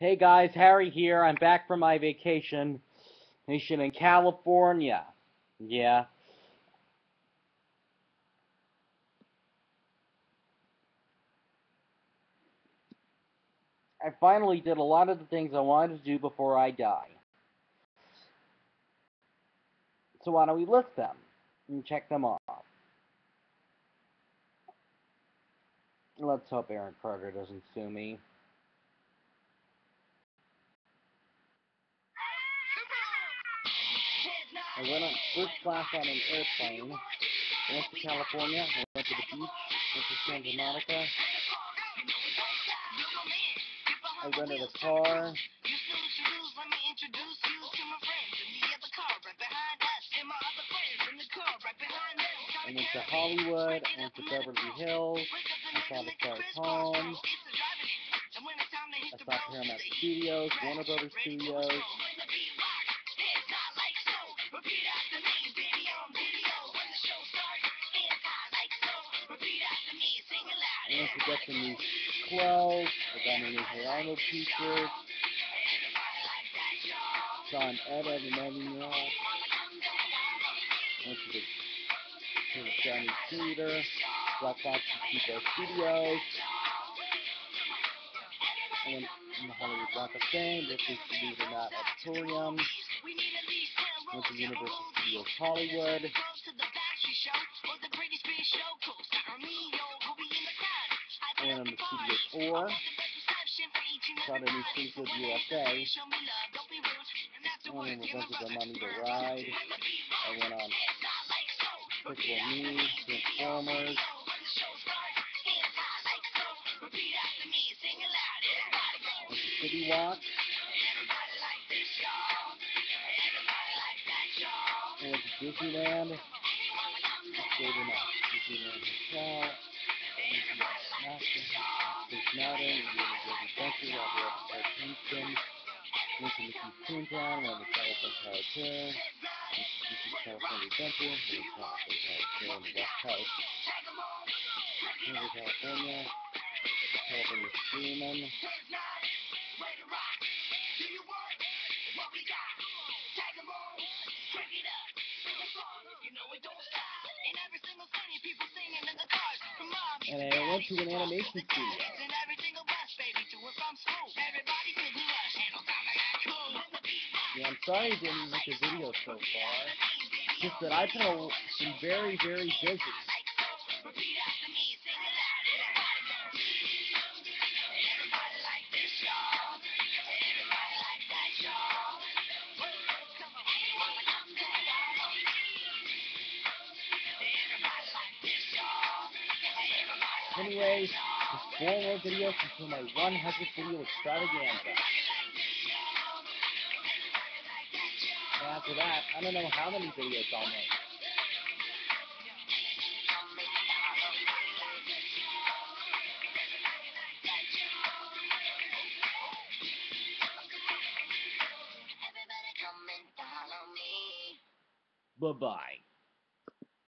Hey guys, Harry here. I'm back from my vacation in California. Yeah, I finally did a lot of the things I wanted to do before I die. So why don't we list them and check them off? Let's hope Aaron Carter doesn't sue me. I went on first class on an airplane. I went to California. I went to the beach. Went to Santa Monica. I rented a car. I went to Hollywood, I went to Beverly Hills, I saw the Stars Home, I saw Paramount Studios, Warner Brothers Studios. I went to get some new clothes, I got a new Hey Arnold t-shirt, saw an Ed, and Eddie went to the Chinese Theater, Black Box and Studios. I went in the Hollywood Walk of Fame, this is Believe It or Not Auditorium. Went to Universal Studios Hollywood. I went on the Studio Tour. Saw the new Springfield USA. I went on the Money to Ride. I went on Despicable Me, Transformers. City Walk. I went to Disneyland. I stayed in a Disneyland hotel. Space Mountain, Universal Adventure, Robert Park Kingston. Went to Mickey's Toontown, went to California Tower Tour. Went to California Adventure, went to California Tower Tour on the West Coast. Went to California, California Screamin'. And I went to an animation studio. Yeah, I'm sorry I didn't make a video so far. It's just that I've been very, very busy. Anyways, just 4 more videos until my 100th video extravaganza. And after that, I don't know how many videos I'll make. Bye-bye.